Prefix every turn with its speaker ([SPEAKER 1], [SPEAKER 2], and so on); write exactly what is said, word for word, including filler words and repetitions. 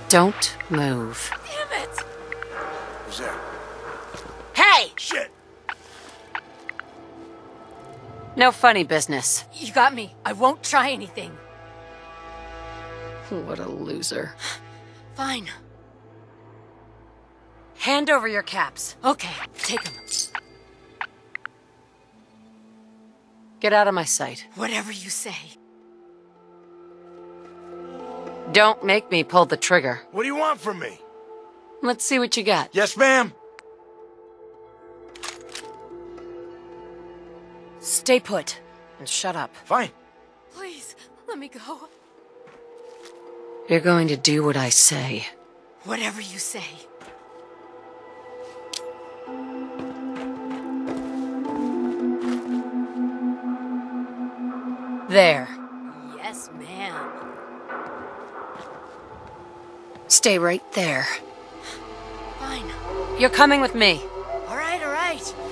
[SPEAKER 1] Don't move.
[SPEAKER 2] Damn it!
[SPEAKER 3] Who's there?
[SPEAKER 1] Hey!
[SPEAKER 3] Shit!
[SPEAKER 1] No funny business.
[SPEAKER 2] You got me. I won't try anything.
[SPEAKER 1] What a loser.
[SPEAKER 2] Fine.
[SPEAKER 1] Hand over your caps.
[SPEAKER 2] Okay, take them.
[SPEAKER 1] Get out of my sight.
[SPEAKER 2] Whatever you say.
[SPEAKER 1] Don't make me pull the trigger.
[SPEAKER 3] What do you want from me?
[SPEAKER 1] Let's see what you got.
[SPEAKER 3] Yes, ma'am.
[SPEAKER 1] Stay put and shut up.
[SPEAKER 3] Fine.
[SPEAKER 2] Please, let me go.
[SPEAKER 1] You're going to do what I say.
[SPEAKER 2] Whatever you say.
[SPEAKER 1] There.
[SPEAKER 2] Yes, ma'am.
[SPEAKER 1] Stay right there.
[SPEAKER 2] Fine.
[SPEAKER 1] You're coming with me.
[SPEAKER 2] All right, all right.